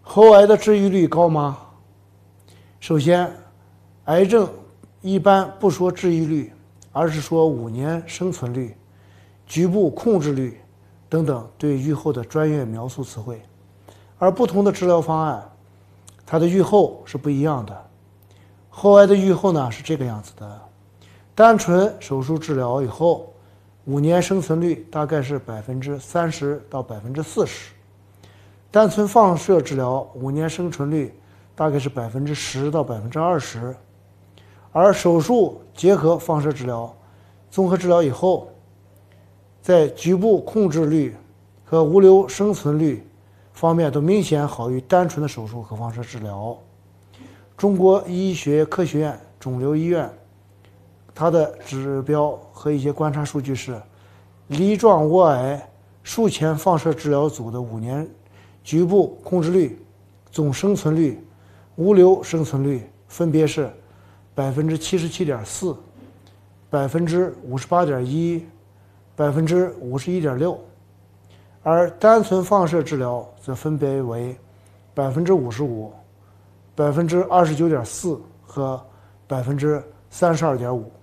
喉癌的治愈率高吗？首先，癌症一般不说治愈率，而是说5年生存率、局部控制率等等对预后的专业描述词汇。而不同的治疗方案，它的预后是不一样的。喉癌的预后呢是这个样子的：单纯手术治疗以后，5年生存率大概是30%到40%；单纯放射治疗5年生存率大概是10%到20%；而手术结合放射治疗、综合治疗以后，在局部控制率和无瘤生存率方面都明显好于单纯的手术和放射治疗。中国医学科学院肿瘤医院它的指标和一些观察数据是：梨状窝癌术前放射治疗组的5年局部控制率、总生存率、无瘤生存率分别是77.4%、58.1%、51.6%，而单纯放射治疗则分别为55%、29.4%和32.5%。